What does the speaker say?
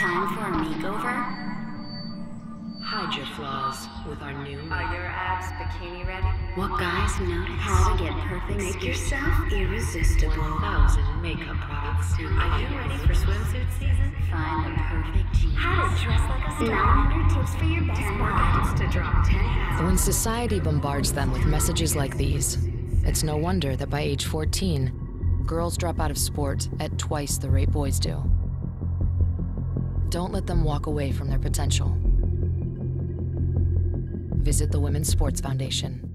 Time for a makeover? Hide your flaws with our new... Are your abs bikini ready? What guys notice? How to get perfect Make skin. yourself irresistible. 1,000 makeup products. Are you ready for swimsuit season? Find the perfect jeans. How to dress like a star. 900 tips for your best 10 bod. minutes to drop 10 hats. When society bombards them with messages like these, it's no wonder that by age 14, girls drop out of sport at twice the rate boys do. Don't let them walk away from their potential. Visit the Women's Sports Foundation.